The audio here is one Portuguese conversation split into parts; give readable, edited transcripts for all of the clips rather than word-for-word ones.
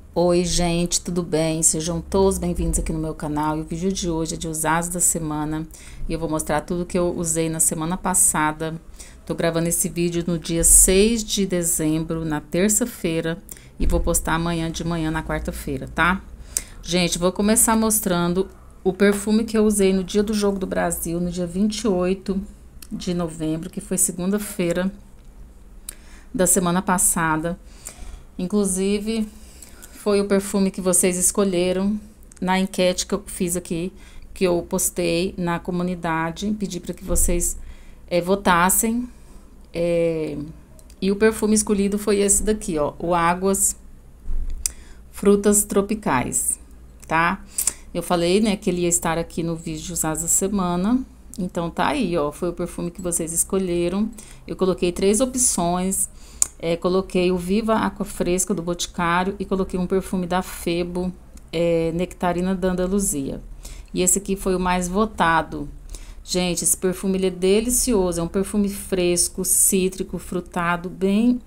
Oi, gente, tudo bem? Sejam todos bem-vindos aqui no meu canal. E o vídeo de hoje é de usados da semana e eu vou mostrar tudo que eu usei na semana passada. Tô gravando esse vídeo no dia 6 de dezembro, na terça-feira, e vou postar amanhã de manhã, na quarta-feira, tá? Gente, vou começar mostrando o perfume que eu usei no dia do Jogo do Brasil, no dia 28 de novembro, que foi segunda-feira da semana passada. Inclusive, foi o perfume que vocês escolheram na enquete que eu fiz aqui, que eu postei na comunidade, pedi para que vocês votassem. E o perfume escolhido foi esse daqui, ó, o Águas Frutas Tropicais, tá? Eu falei, né, que ele ia estar aqui no vídeo usados da semana. Então tá aí, ó, foi o perfume que vocês escolheram. Eu coloquei 3 opções. Coloquei o Viva Aqua Fresca do Boticário e coloquei um perfume da Febo, Nectarina da Andaluzia. E esse aqui foi o mais votado. Gente, esse perfume ele é delicioso, é um perfume fresco, cítrico, frutado, bem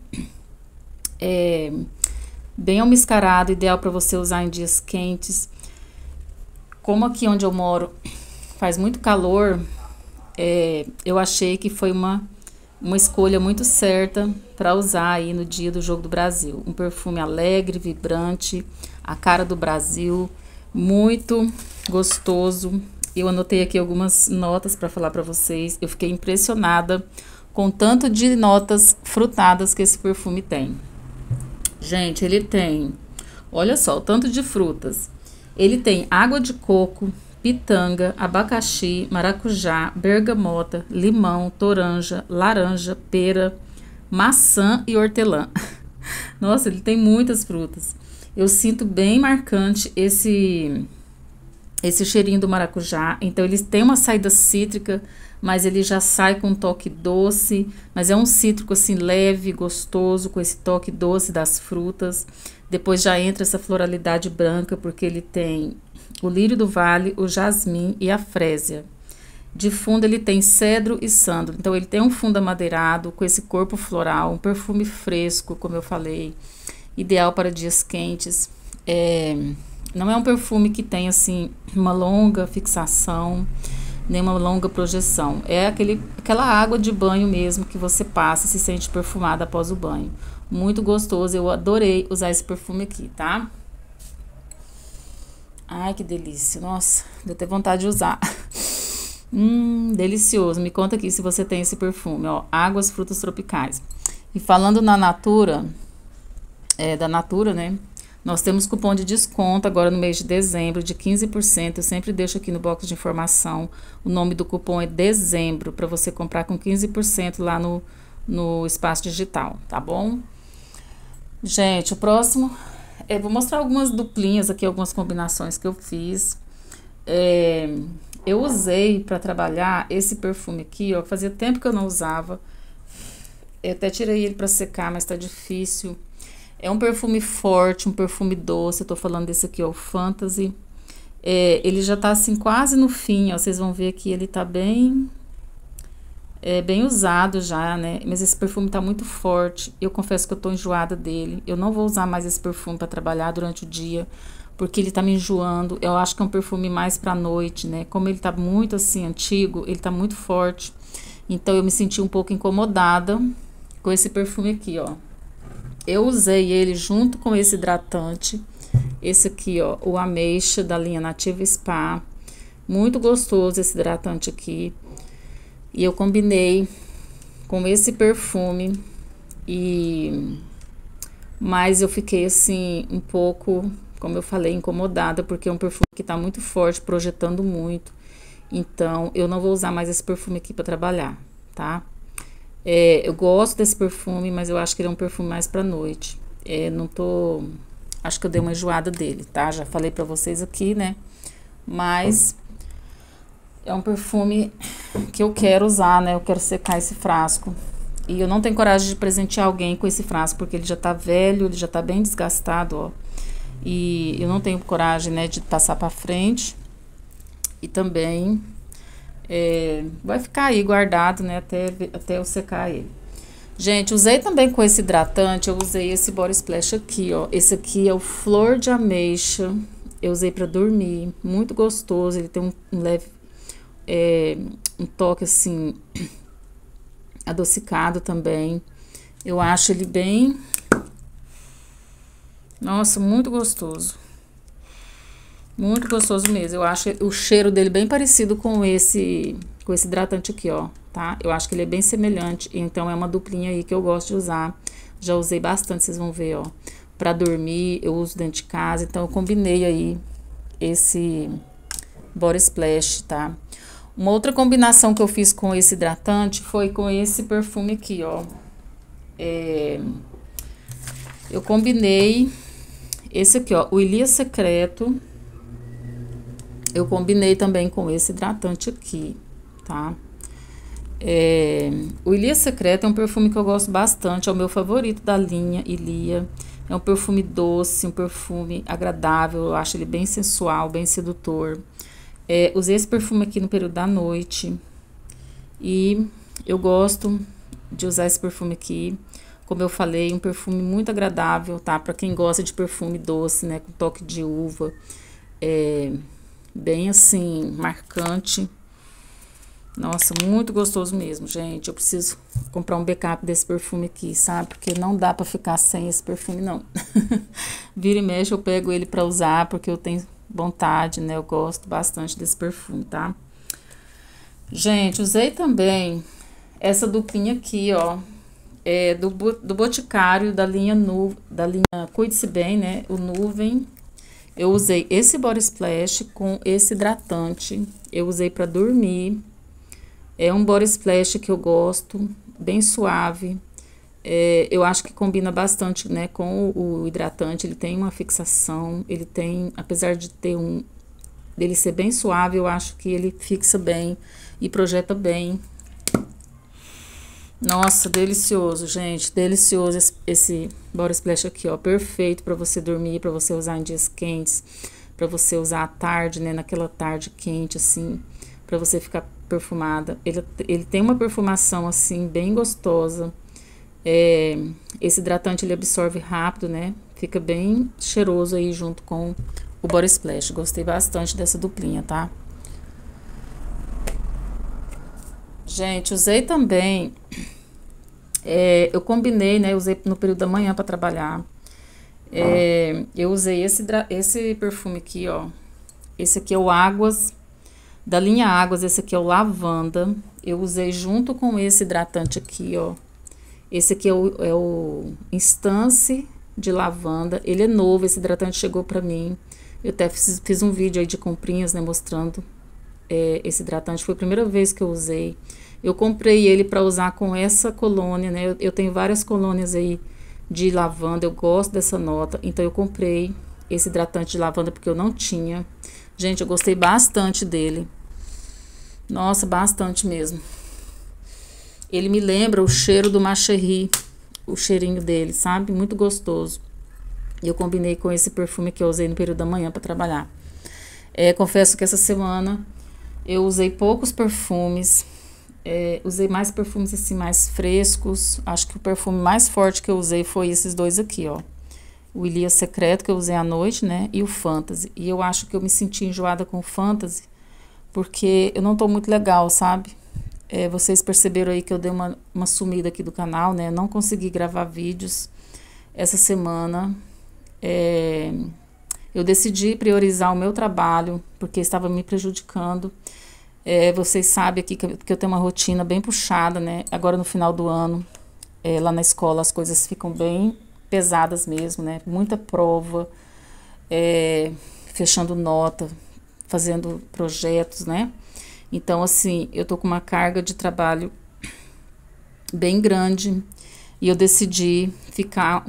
almiscarado, ideal para você usar em dias quentes. Como aqui onde eu moro faz muito calor, eu achei que foi uma escolha muito certa para usar aí no dia do Jogo do Brasil. Um perfume alegre, vibrante, a cara do Brasil, muito gostoso. Eu anotei aqui algumas notas para falar para vocês. Eu fiquei impressionada com o tanto de notas frutadas que esse perfume tem. Gente, ele tem, olha só, o tanto de frutas. Ele tem água de coco, pitanga, abacaxi, maracujá, bergamota, limão, toranja, laranja, pera, maçã e hortelã. Nossa, ele tem muitas frutas. Eu sinto bem marcante esse cheirinho do maracujá. Então, ele tem uma saída cítrica, mas ele já sai com um toque doce. Mas é um cítrico assim leve, gostoso, com esse toque doce das frutas. Depois já entra essa floralidade branca, porque ele tem o lírio do vale, o jasmim e a frésia. De fundo ele tem cedro e sândalo. Então ele tem um fundo amadeirado com esse corpo floral, um perfume fresco, como eu falei, ideal para dias quentes. Não é um perfume que tem assim uma longa fixação, nem uma longa projeção. É aquela água de banho mesmo que você passa e se sente perfumada após o banho. Muito gostoso, eu adorei usar esse perfume aqui, tá? Ai, que delícia. Nossa, deu até vontade de usar. Delicioso. Me conta aqui se você tem esse perfume, ó. Águas Frutas Tropicais. E falando na Natura, da Natura, né? Nós temos cupom de desconto agora no mês de dezembro de 15%. Eu sempre deixo aqui no box de informação. O nome do cupom é dezembro, para você comprar com 15% lá no espaço digital, tá bom? Gente, o próximo... vou mostrar algumas duplinhas aqui, algumas combinações que eu fiz. Eu usei para trabalhar esse perfume aqui, ó. Fazia tempo que eu não usava. Eu até tirei ele para secar, mas tá difícil. É um perfume forte, um perfume doce. Eu tô falando desse aqui, ó, o Fantasy. Ele já tá assim quase no fim, ó. Vocês vão ver que ele tá bem usado já, né? Mas esse perfume tá muito forte. Eu confesso que eu tô enjoada dele. Eu não vou usar mais esse perfume para trabalhar durante o dia, porque ele tá me enjoando. Eu acho que é um perfume mais pra noite, né? Como ele tá muito assim antigo, ele tá muito forte. Então eu me senti um pouco incomodada com esse perfume aqui, ó. Eu usei ele junto com esse hidratante. Esse aqui, ó, o Ameixa da linha Nativa Spa. Muito gostoso esse hidratante aqui. E eu combinei com esse perfume, mas eu fiquei assim um pouco, como eu falei, incomodada, porque é um perfume que tá muito forte, projetando muito. Então, eu não vou usar mais esse perfume aqui para trabalhar, tá? Eu gosto desse perfume, mas eu acho que ele é um perfume mais pra noite. Acho que eu dei uma enjoada dele, tá? Já falei pra vocês aqui, né? Mas... é um perfume que eu quero usar, né? Eu quero secar esse frasco. E eu não tenho coragem de presentear alguém com esse frasco, porque ele já tá velho, ele já tá bem desgastado, ó. E eu não tenho coragem, né, de passar pra frente. E também vai ficar aí guardado, né, até eu secar ele. Gente, usei também com esse hidratante, eu usei esse Body Splash aqui, ó. Esse aqui é o Flor de Ameixa. Eu usei pra dormir, muito gostoso. Ele tem um leve, um toque assim, adocicado também. Eu acho ele bem... Nossa, muito gostoso. Muito gostoso mesmo. Eu acho o cheiro dele bem parecido com esse hidratante aqui, ó, tá? Eu acho que ele é bem semelhante, então é uma duplinha aí que eu gosto de usar. Já usei bastante, vocês vão ver, ó. Pra dormir, eu uso dentro de casa, então eu combinei aí esse Body Splash, tá? Uma outra combinação que eu fiz com esse hidratante foi com esse perfume aqui, ó. Eu combinei esse aqui, ó, o Ilia Secreto. Eu combinei também com esse hidratante aqui, tá? O Ilia Secreto é um perfume que eu gosto bastante, é o meu favorito da linha Ilia. É um perfume doce, um perfume agradável, eu acho ele bem sensual, bem sedutor. Usei esse perfume aqui no período da noite e eu gosto de usar esse perfume aqui. Como eu falei, um perfume muito agradável, tá? Pra quem gosta de perfume doce, né? Com toque de uva, bem assim, marcante. Nossa, muito gostoso mesmo, gente. Eu preciso comprar um backup desse perfume aqui, sabe? Porque não dá pra ficar sem esse perfume, não. Vira e mexe, eu pego ele pra usar, porque eu tenho vontade, né? Eu gosto bastante desse perfume, tá? Gente, usei também essa duplinha aqui, ó. Do Boticário, da linha Cuide-se Bem, né? O Nuvem. Eu usei esse Body Splash com esse hidratante. Eu usei pra dormir. É um Body Splash que eu gosto, bem suave. Eu acho que combina bastante, né, com o hidratante. Ele tem uma fixação, ele tem, apesar de ter dele ser bem suave, eu acho que ele fixa bem e projeta bem. Nossa, delicioso, gente, delicioso esse Body Splash aqui, ó, perfeito pra você dormir, pra você usar em dias quentes, pra você usar à tarde, né, naquela tarde quente, assim, pra você ficar perfumada. Ele tem uma perfumação, assim, bem gostosa. Esse hidratante, ele absorve rápido, né, fica bem cheiroso aí junto com o Body Splash. Gostei bastante dessa duplinha, tá? Gente, usei também... eu combinei, né? Usei no período da manhã para trabalhar. Eu usei esse perfume aqui, ó. Esse aqui é o Águas, da linha Águas. Esse aqui é o Lavanda. Eu usei junto com esse hidratante aqui, ó. Esse aqui é o Instance de Lavanda. Ele é novo, esse hidratante chegou pra mim. Eu até fiz um vídeo aí de comprinhas, né? Mostrando esse hidratante. Foi a primeira vez que eu usei. Eu comprei ele para usar com essa colônia, né? Eu tenho várias colônias aí de lavanda, eu gosto dessa nota. Então, eu comprei esse hidratante de lavanda porque eu não tinha. Gente, eu gostei bastante dele. Nossa, bastante mesmo. Ele me lembra o cheiro do Machery, o cheirinho dele, sabe? Muito gostoso. E eu combinei com esse perfume que eu usei no período da manhã para trabalhar. Confesso que essa semana eu usei poucos perfumes. Usei mais perfumes assim, mais frescos. Acho que o perfume mais forte que eu usei foi esses dois aqui, ó. O Ilia Secreto, que eu usei à noite, né? E o Fantasy. E eu acho que eu me senti enjoada com o Fantasy, porque eu não tô muito legal, sabe? Vocês perceberam aí que eu dei uma sumida aqui do canal, né? Eu não consegui gravar vídeos essa semana. Eu decidi priorizar o meu trabalho, porque estava me prejudicando. Vocês sabem aqui que eu tenho uma rotina bem puxada, né? Agora no final do ano, lá na escola as coisas ficam bem pesadas mesmo, né? Muita prova, fechando nota, fazendo projetos, né? Então, assim, eu tô com uma carga de trabalho bem grande e eu decidi ficar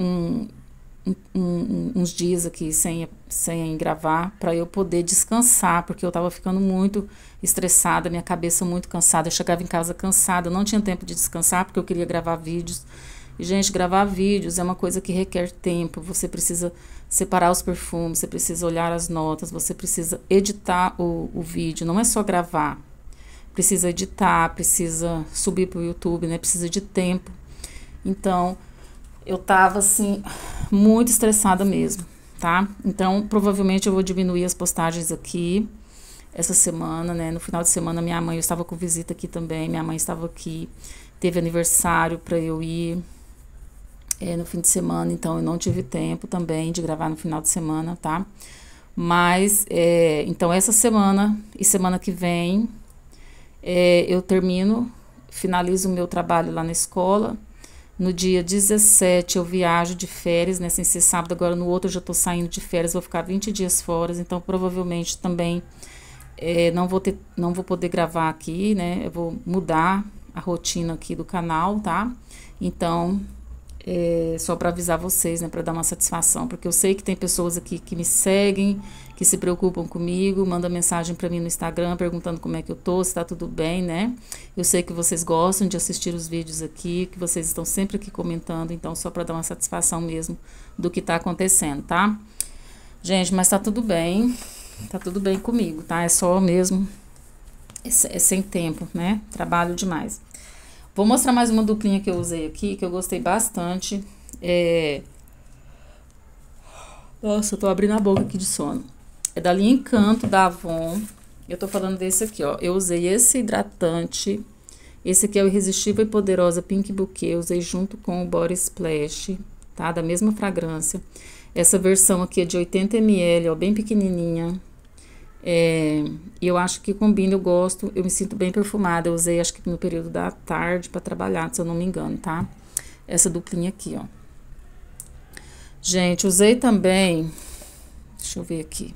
uns dias aqui sem gravar para eu poder descansar, porque eu tava ficando muito estressada, minha cabeça muito cansada. Eu chegava em casa cansada, eu não tinha tempo de descansar porque eu queria gravar vídeos. E, gente, gravar vídeos é uma coisa que requer tempo. Você precisa separar os perfumes, você precisa olhar as notas, você precisa editar o vídeo. Não é só gravar, precisa editar, precisa subir para o YouTube, né? Precisa de tempo. Então, eu tava, assim, muito estressada mesmo, tá? Então, provavelmente eu vou diminuir as postagens aqui essa semana, né? No final de semana, minha mãe, eu estava com visita aqui também, minha mãe estava aqui, teve aniversário para eu ir no fim de semana, então eu não tive tempo também de gravar no final de semana, tá? Mas, então essa semana e semana que vem, eu finalizo o meu trabalho lá na escola. No dia 17 eu viajo de férias, né? Sem ser sábado, agora no outro eu já tô saindo de férias, vou ficar 20 dias fora, então provavelmente também não vou poder gravar aqui, né? Eu vou mudar a rotina aqui do canal, tá? Então, só para avisar vocês, né? Para dar uma satisfação, porque eu sei que tem pessoas aqui que me seguem, que se preocupam comigo, manda mensagem para mim no Instagram perguntando como é que eu tô, se tá tudo bem, né? Eu sei que vocês gostam de assistir os vídeos aqui, que vocês estão sempre aqui comentando, então só para dar uma satisfação mesmo do que tá acontecendo, tá? Gente, mas tá tudo bem. Tá tudo bem comigo, tá? É só mesmo, é sem tempo, né? Trabalho demais. Vou mostrar mais uma duplinha que eu usei aqui, que eu gostei bastante. Nossa, eu tô abrindo a boca aqui de sono. É da linha Encanto, da Avon. Eu tô falando desse aqui, ó. Eu usei esse hidratante. Esse aqui é o Irresistível e Poderosa Pink Bouquet. Eu usei junto com o Body Splash, tá? Da mesma fragrância. Essa versão aqui é de 80 ml, ó, bem pequenininha. E eu acho que combina, eu gosto, eu me sinto bem perfumada. Eu usei, acho que no período da tarde pra trabalhar, se eu não me engano, tá? Essa duplinha aqui, ó. Gente, usei também, deixa eu ver aqui.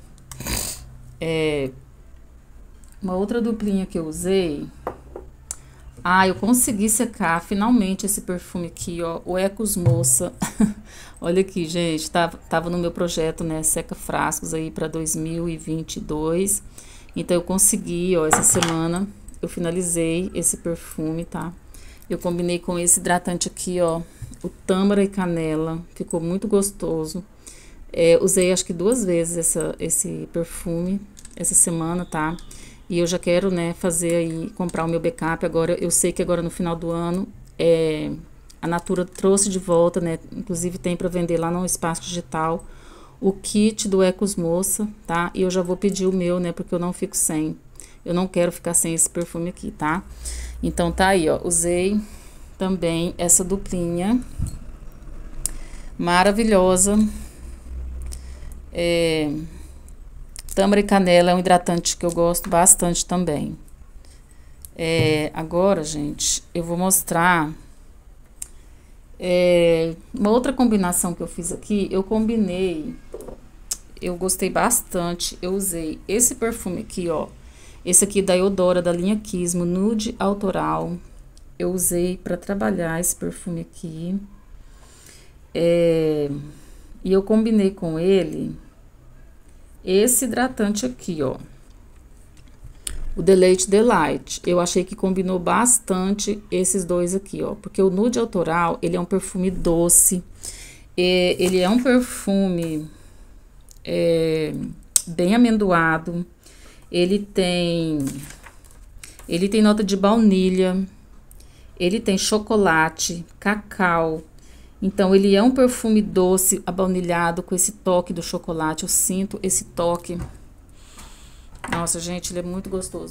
Uma outra duplinha que eu usei. Eu consegui secar finalmente esse perfume aqui, ó, o Ecos Moça. Olha aqui, gente, tava no meu projeto, né, seca frascos aí para 2022. Então eu consegui, ó, essa semana eu finalizei esse perfume, tá? Eu combinei com esse hidratante aqui, ó, o Tâmara e Canela, ficou muito gostoso. Usei acho que 2 vezes esse perfume essa semana, tá? E eu já quero, né, fazer aí, comprar o meu backup. Agora, eu sei que agora no final do ano, a Natura trouxe de volta, né, inclusive tem para vender lá no Espaço Digital, o kit do Ecos Moça, tá? E eu já vou pedir o meu, né, porque eu não fico sem. Eu não quero ficar sem esse perfume aqui, tá? Então, tá aí, ó, usei também essa duplinha maravilhosa. Tâmara e Canela é um hidratante que eu gosto bastante também. Agora, gente, eu vou mostrar uma outra combinação que eu fiz aqui. Eu combinei, eu gostei bastante. Eu usei esse perfume aqui, ó. Esse aqui da Eudora, da linha Kismo, Nude Autoral. Eu usei para trabalhar esse perfume aqui. E eu combinei com ele esse hidratante aqui, ó, o Deleite Delight. Eu achei que combinou bastante esses dois aqui, ó, porque o Nude Autoral, ele é um perfume doce, ele é um perfume bem amendoado, ele tem nota de baunilha, ele tem chocolate, cacau. Então, ele é um perfume doce, abaunilhado, com esse toque do chocolate. Eu sinto esse toque. Nossa, gente, ele é muito gostoso.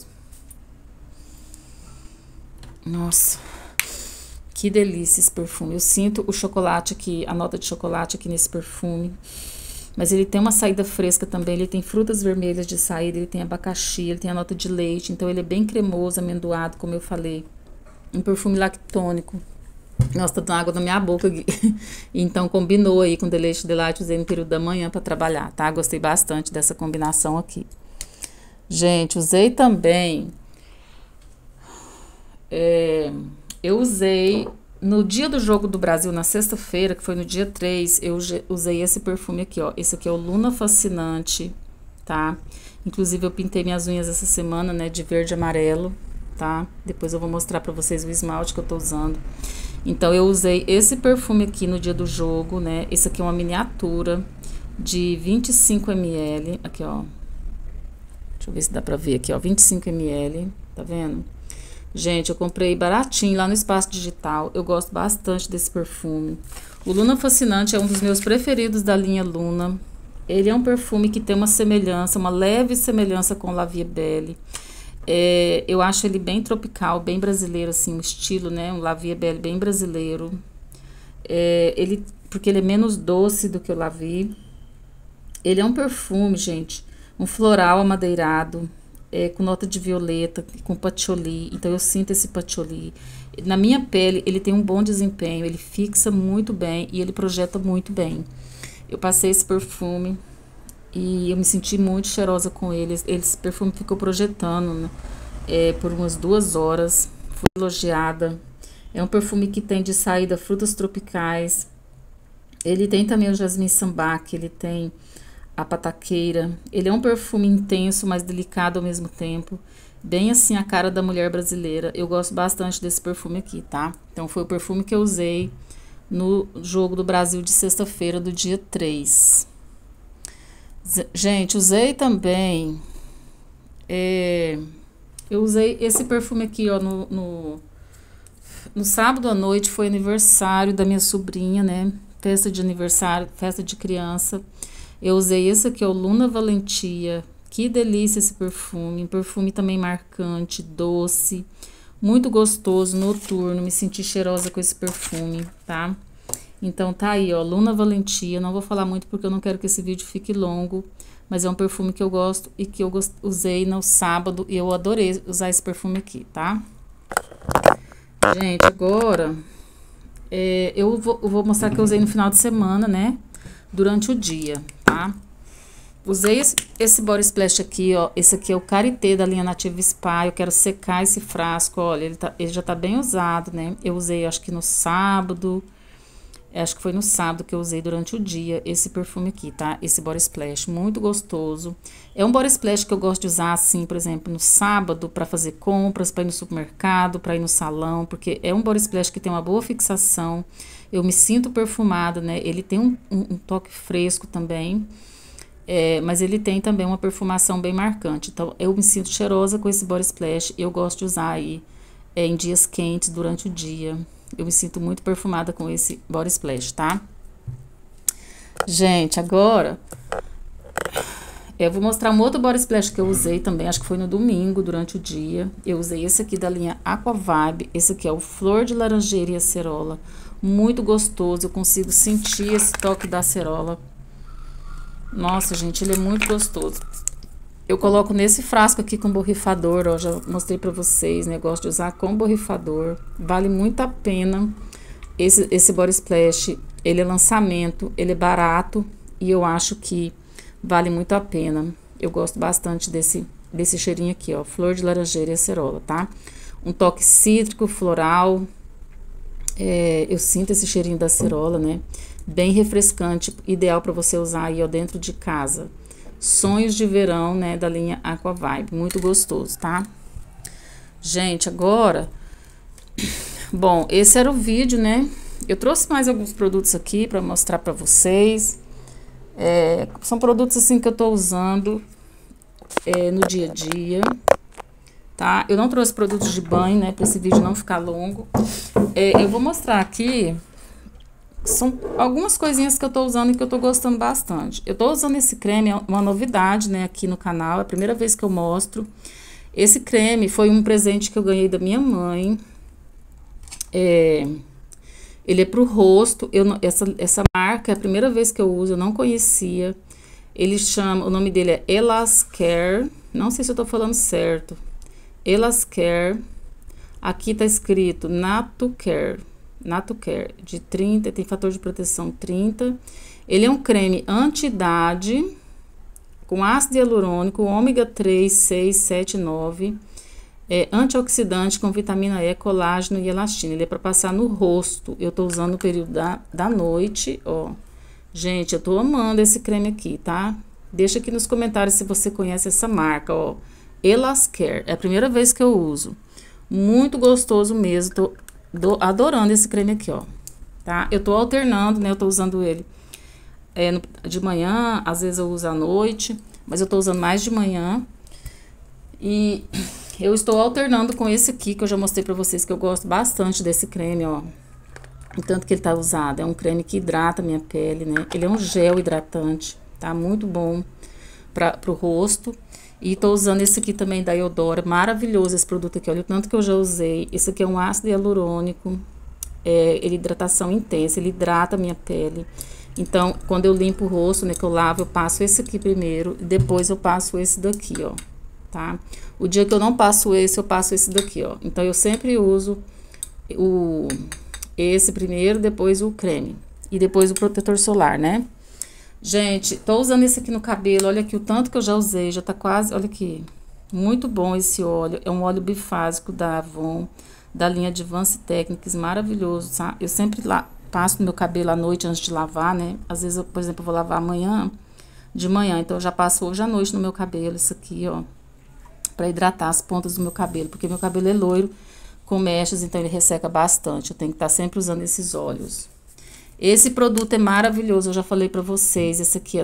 Nossa, que delícia esse perfume. Eu sinto o chocolate aqui, a nota de chocolate aqui nesse perfume. Mas ele tem uma saída fresca também. Ele tem frutas vermelhas de saída, ele tem abacaxi, ele tem a nota de leite. Então, ele é bem cremoso, amendoado, como eu falei. Um perfume lactônico. Nossa, tá dando água na minha boca aqui. Então, combinou aí com Deleite Delight. Usei no período da manhã pra trabalhar, tá? Gostei bastante dessa combinação aqui. Gente, usei também... eu usei... No dia do Jogo do Brasil, na sexta-feira, que foi no dia 3, eu usei esse perfume aqui, ó. Esse aqui é o Luna Fascinante, tá? Inclusive, eu pintei minhas unhas essa semana, né? De verde e amarelo, tá? Depois eu vou mostrar pra vocês o esmalte que eu tô usando. Então, eu usei esse perfume aqui no dia do jogo, né? Esse aqui é uma miniatura de 25 ml. Aqui, ó. Deixa eu ver se dá pra ver aqui, ó. 25 ml, tá vendo? Gente, eu comprei baratinho lá no Espaço Digital. Eu gosto bastante desse perfume. O Luna Fascinante é um dos meus preferidos da linha Luna. Ele é um perfume que tem uma semelhança, uma leve semelhança com o La Vie Belle. Eu acho ele bem tropical, bem brasileiro, assim, o estilo, né? Um La Vie Belle bem brasileiro. Porque ele é menos doce do que o La Vie. Ele é um perfume, gente, um floral amadeirado, com nota de violeta, com patchouli. Então eu sinto esse patchouli. Na minha pele, ele tem um bom desempenho, ele fixa muito bem e ele projeta muito bem. Eu passei esse perfume e eu me senti muito cheirosa com ele. Esse perfume ficou projetando, né, por umas 2 horas. Fui elogiada. É um perfume que tem de saída frutas tropicais. Ele tem também o jasmim sambac, ele tem a pataqueira. Ele é um perfume intenso, mas delicado ao mesmo tempo. Bem assim a cara da mulher brasileira. Eu gosto bastante desse perfume aqui, tá? Então foi o perfume que eu usei no Jogo do Brasil de sexta-feira, do dia 3. Gente, usei também... eu usei esse perfume aqui, ó, no sábado à noite. Foi aniversário da minha sobrinha, né? Festa de aniversário, festa de criança. Eu usei esse aqui, ó, Luna Valentia. Que delícia esse perfume. Um perfume também marcante, doce, muito gostoso, noturno. Me senti cheirosa com esse perfume, tá? Então tá aí, ó, Luna Valentia. Não vou falar muito porque eu não quero que esse vídeo fique longo, mas é um perfume que eu gosto e que eu usei no sábado e eu adorei usar esse perfume aqui, tá? Gente, agora eu vou mostrar que eu usei no final de semana, né? Durante o dia, tá? Usei esse body splash aqui, ó. Esse aqui é o Karité da linha Native Spa. Eu quero secar esse frasco, olha. Ele já tá bem usado, né? Eu usei, acho que no sábado. Acho que foi no sábado que eu usei durante o dia esse perfume aqui, tá? Esse body splash, muito gostoso. É um body splash que eu gosto de usar, assim, por exemplo, no sábado, pra fazer compras, pra ir no supermercado, pra ir no salão, porque é um body splash que tem uma boa fixação. Eu me sinto perfumada, né? Ele tem um toque fresco também. Mas ele tem também uma perfumação bem marcante. Então, eu me sinto cheirosa com esse body splash. Eu gosto de usar aí em dias quentes, durante o dia. Eu me sinto muito perfumada com esse body splash, tá? Gente, agora eu vou mostrar um outro body splash que eu usei também. Acho que foi no domingo, durante o dia. Eu usei esse aqui da linha Aqua Vibe. Esse aqui é o Flor de Laranjeira e Acerola. Muito gostoso. Eu consigo sentir esse toque da acerola. Nossa, gente, ele é muito gostoso. Eu coloco nesse frasco aqui com borrifador, ó, já mostrei pra vocês, né? Gosto de usar com borrifador. Vale muito a pena esse body splash. Ele é lançamento, ele é barato e eu acho que vale muito a pena. Eu gosto bastante desse cheirinho aqui, ó, Flor de Laranjeira e Acerola, tá? Um toque cítrico, floral. Eu sinto esse cheirinho da acerola, né? Bem refrescante, ideal para você usar aí, ó, dentro de casa. Sonhos de Verão, né, da linha Aqua Vibe, muito gostoso, tá? Gente, agora, bom, esse era o vídeo, né? Eu trouxe mais alguns produtos aqui para mostrar para vocês. São produtos assim que eu tô usando no dia a dia, tá? Eu não trouxe produtos de banho, né, para esse vídeo não ficar longo. Eu vou mostrar aqui. São algumas coisinhas que eu tô usando e que eu tô gostando bastante. Eu tô usando esse creme, é uma novidade, né, aqui no canal. É a primeira vez que eu mostro. Esse creme foi um presente que eu ganhei da minha mãe. Ele é pro rosto. Essa marca é a primeira vez que eu uso, eu não conhecia. O nome dele é Elascare. Não sei se eu tô falando certo. Elascare. Aqui tá escrito Natucare. Natucare, de 30, tem fator de proteção 30. Ele é um creme anti-idade, com ácido hialurônico, ômega 3, 6, 7, 9. Antioxidante com vitamina E, colágeno e elastina. Ele é para passar no rosto. Eu tô usando no período da noite, ó. Gente, eu tô amando esse creme aqui, tá? Deixa aqui nos comentários se você conhece essa marca, ó. Elascare, é a primeira vez que eu uso. Muito gostoso mesmo, tô adorando esse creme aqui, ó, tá? Eu tô alternando, né? Eu tô usando ele de manhã, às vezes eu uso à noite, mas eu tô usando mais de manhã. E Eu estou alternando com esse aqui, que eu já mostrei pra vocês, que eu gosto bastante desse creme, ó. O tanto que ele tá usado. É um creme que hidrata a minha pele, né? Ele é um gel hidratante, tá? Muito bom pro rosto. E tô usando esse aqui também da Eudora. Maravilhoso esse produto aqui, olha o tanto que eu já usei. Esse aqui é um ácido hialurônico. Ele hidratação intensa, ele hidrata a minha pele. Então, quando eu limpo o rosto, né, que eu lavo, eu passo esse aqui primeiro. E depois eu passo esse daqui, ó, tá? O dia que eu não passo esse, eu passo esse daqui, ó. Então, eu sempre uso esse primeiro, depois o creme. E depois o protetor solar, né? Gente, tô usando esse aqui no cabelo. Olha aqui o tanto que eu já usei. Já tá quase, olha aqui. Muito bom esse óleo. É um óleo bifásico da Avon, da linha Advanced Techniques. Maravilhoso, tá? Eu sempre passo no meu cabelo à noite antes de lavar, né? Às vezes, por exemplo, eu vou lavar amanhã, de manhã. Então, eu já passo hoje à noite no meu cabelo. Isso aqui, ó. Pra hidratar as pontas do meu cabelo. Porque meu cabelo é loiro, com mechas, então ele resseca bastante. Eu tenho que estar sempre usando esses óleos. Esse produto é maravilhoso, eu já falei pra vocês. Esse aqui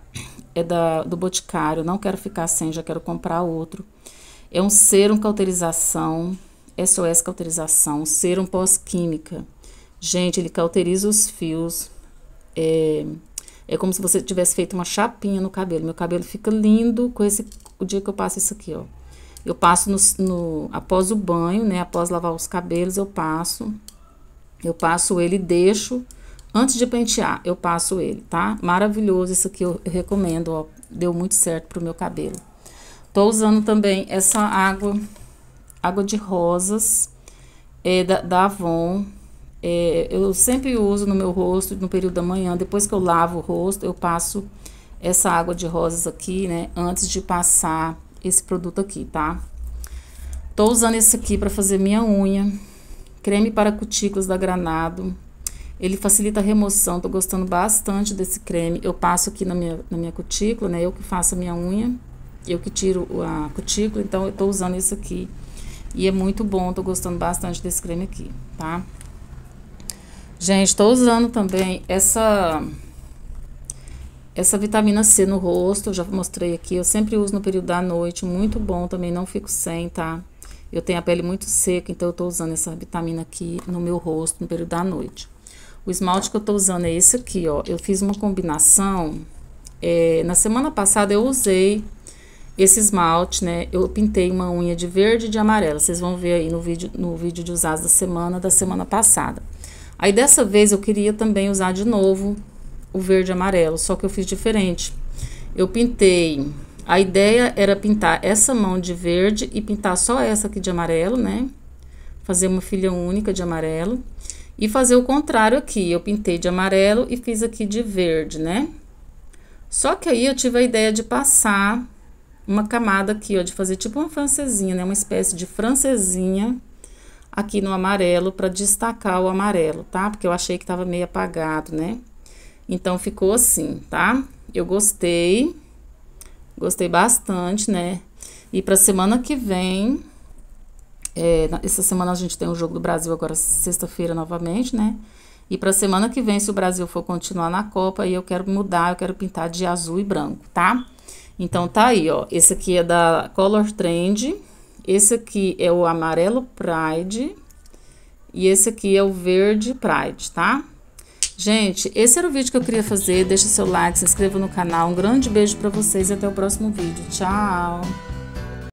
do Boticário. Não quero ficar sem, já quero comprar outro. É um sérum cauterização, SOS cauterização, sérum pós-química. Gente, ele cauteriza os fios. É como se você tivesse feito uma chapinha no cabelo. Meu cabelo fica lindo com o dia que eu passo isso aqui, ó. Eu passo após o banho, né? Após lavar os cabelos, eu passo ele e deixo. Antes de pentear, eu passo ele, tá? Maravilhoso, isso aqui eu recomendo, ó. Deu muito certo pro meu cabelo. Tô usando também essa água de rosas, da Avon. Eu sempre uso no meu rosto, no período da manhã. Depois que eu lavo o rosto, eu passo essa água de rosas aqui, né? Antes de passar esse produto aqui, tá? Tô usando esse aqui pra fazer minha unha. Creme para cutículas da Granado. Ele facilita a remoção, tô gostando bastante desse creme. Eu passo aqui na minha cutícula, né? Eu que faço a minha unha, eu que tiro a cutícula, então eu tô usando esse aqui. E é muito bom, tô gostando bastante desse creme aqui, tá? Gente, tô usando também essa vitamina C no rosto, eu já mostrei aqui. Eu sempre uso no período da noite, muito bom também, não fico sem, tá? Eu tenho a pele muito seca, então eu tô usando essa vitamina aqui no meu rosto no período da noite. O esmalte que eu tô usando é esse aqui, ó. Eu fiz uma combinação. Na semana passada eu usei esse esmalte, né? Eu pintei uma unha de verde e de amarelo. Vocês vão ver aí no vídeo de usados da semana passada. Aí dessa vez eu queria também usar de novo o verde e amarelo, só que eu fiz diferente. Eu pintei. A ideia era pintar essa mão de verde e pintar só essa aqui de amarelo, né? Fazer uma filha única de amarelo. E fazer o contrário aqui, eu pintei de amarelo e fiz aqui de verde, né? Só que aí eu tive a ideia de passar uma camada aqui, ó, de fazer tipo uma francesinha, né? Uma espécie de francesinha aqui no amarelo pra destacar o amarelo, tá? Porque eu achei que tava meio apagado, né? Então, ficou assim, tá? Eu gostei bastante, né? E pra semana que vem... essa semana a gente tem o Jogo do Brasil agora sexta-feira novamente, né? E pra semana que vem, se o Brasil for continuar na Copa, aí eu quero mudar, eu quero pintar de azul e branco, tá? Então, tá aí, ó. Esse aqui é da Color Trend. Esse aqui é o amarelo Pride. E esse aqui é o verde Pride, tá? Gente, esse era o vídeo que eu queria fazer. Deixa seu like, se inscreva no canal. Um grande beijo pra vocês e até o próximo vídeo. Tchau!